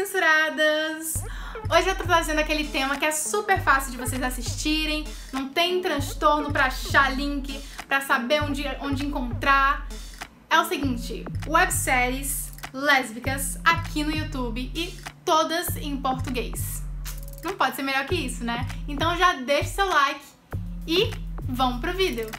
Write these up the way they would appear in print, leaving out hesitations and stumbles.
censuradas! Hoje eu tô trazendo aquele tema que é super fácil de vocês assistirem, não tem transtorno pra achar link, pra saber onde encontrar. É o seguinte, webséries lésbicas aqui no YouTube e todas em português. Não pode ser melhor que isso, né? Então já deixa seu like e vamos pro vídeo!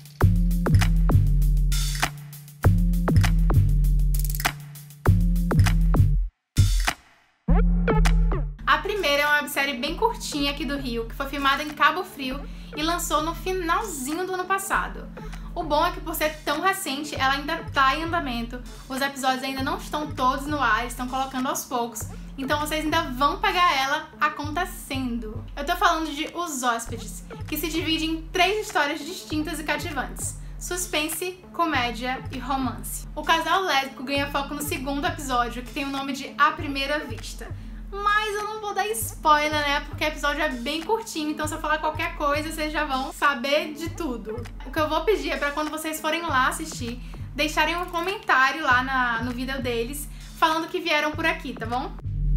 A primeira é uma websérie bem curtinha aqui do Rio, que foi filmada em Cabo Frio e lançou no finalzinho do ano passado. O bom é que por ser tão recente, ela ainda tá em andamento, os episódios ainda não estão todos no ar, estão colocando aos poucos, então vocês ainda vão pegar ela acontecendo. Eu tô falando de Os Hóspedes, que se divide em 3 histórias distintas e cativantes: suspense, comédia e romance. O casal lésbico ganha foco no segundo episódio, que tem o nome de À Primeira Vista. Mas eu não vou dar spoiler, né? Porque o episódio é bem curtinho, então se eu falar qualquer coisa, vocês já vão saber de tudo. O que eu vou pedir é pra quando vocês forem lá assistir, deixarem um comentário lá no vídeo deles, falando que vieram por aqui, tá bom?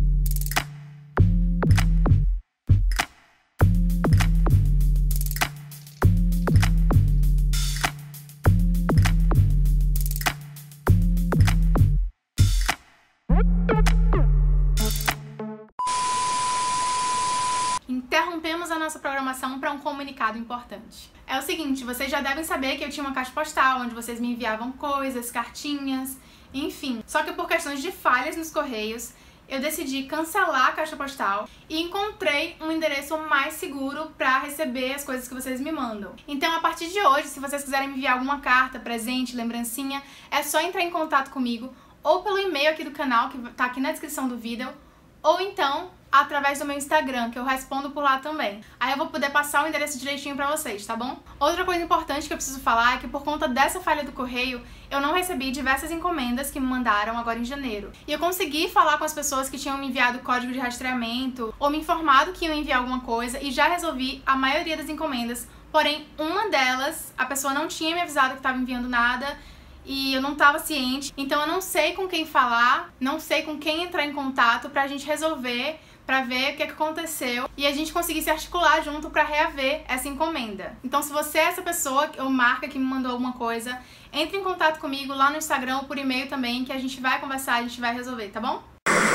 Interrompemos a nossa programação para um comunicado importante. É o seguinte, vocês já devem saber que eu tinha uma caixa postal onde vocês me enviavam coisas, cartinhas, enfim. Só que por questões de falhas nos correios, eu decidi cancelar a caixa postal e encontrei um endereço mais seguro para receber as coisas que vocês me mandam. Então, a partir de hoje, se vocês quiserem me enviar alguma carta, presente, lembrancinha, é só entrar em contato comigo ou pelo e-mail aqui do canal, que tá aqui na descrição do vídeo, ou então através do meu Instagram, que eu respondo por lá também. Aí eu vou poder passar o endereço direitinho pra vocês, tá bom? Outra coisa importante que eu preciso falar é que por conta dessa falha do correio, eu não recebi diversas encomendas que me mandaram agora em janeiro. E eu consegui falar com as pessoas que tinham me enviado código de rastreamento ou me informado que iam enviar alguma coisa e já resolvi a maioria das encomendas. Porém, uma delas, a pessoa não tinha me avisado que estava enviando nada e eu não estava ciente. Então eu não sei com quem falar, não sei com quem entrar em contato pra gente resolver, pra ver o que aconteceu e a gente conseguir se articular junto pra reaver essa encomenda. Então se você é essa pessoa ou marca que me mandou alguma coisa, entre em contato comigo lá no Instagram ou por e-mail também, que a gente vai conversar, a gente vai resolver, tá bom?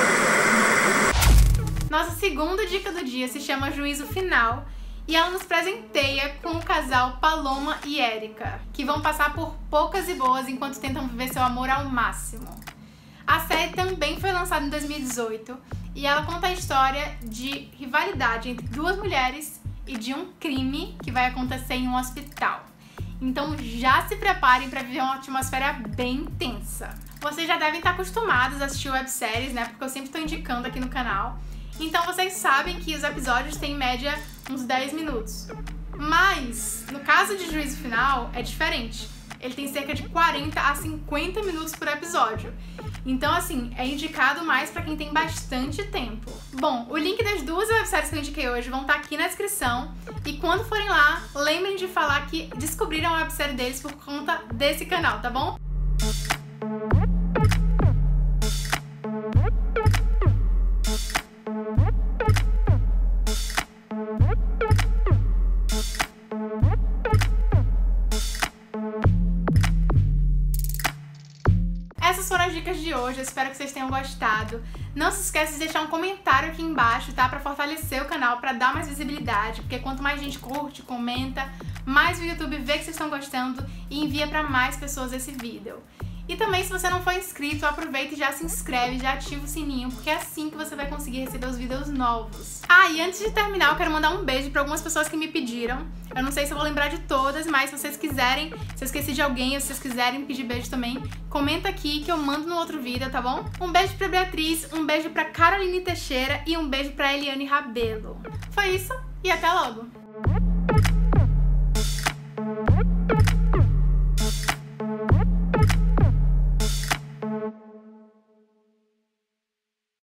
Nossa segunda dica do dia se chama Juízo Final e ela nos presenteia com o casal Paloma e Érica, que vão passar por poucas e boas enquanto tentam viver seu amor ao máximo. A série também foi lançada em 2018 e ela conta a história de rivalidade entre 2 mulheres e de um crime que vai acontecer em um hospital. Então já se preparem para viver uma atmosfera bem tensa. Vocês já devem estar acostumados a assistir webséries, né? Porque eu sempre estou indicando aqui no canal. Então vocês sabem que os episódios têm em média uns 10 minutos. Mas, no caso de Juízo Final, é diferente. Ele tem cerca de 40 a 50 minutos por episódio. Então, assim, é indicado mais pra quem tem bastante tempo. Bom, o link das 2 webséries que eu indiquei hoje vão estar aqui na descrição. E quando forem lá, lembrem de falar que descobriram a websérie deles por conta desse canal, tá bom? Essas foram as dicas de hoje, eu espero que vocês tenham gostado. Não se esqueça de deixar um comentário aqui embaixo, tá? Pra fortalecer o canal, pra dar mais visibilidade, porque quanto mais gente curte, comenta, mais o YouTube vê que vocês estão gostando e envia pra mais pessoas esse vídeo. E também, se você não for inscrito, aproveita e já se inscreve, já ativa o sininho, porque é assim que você vai conseguir receber os vídeos novos. Ah, e antes de terminar, eu quero mandar um beijo pra algumas pessoas que me pediram. Eu não sei se eu vou lembrar de todas, mas se vocês quiserem, se eu esqueci de alguém ou se vocês quiserem me pedir beijo também, comenta aqui que eu mando no outro vídeo, tá bom? Um beijo pra Beatriz, um beijo pra Caroline Teixeira e um beijo pra Eliane Rabelo. Foi isso e até logo!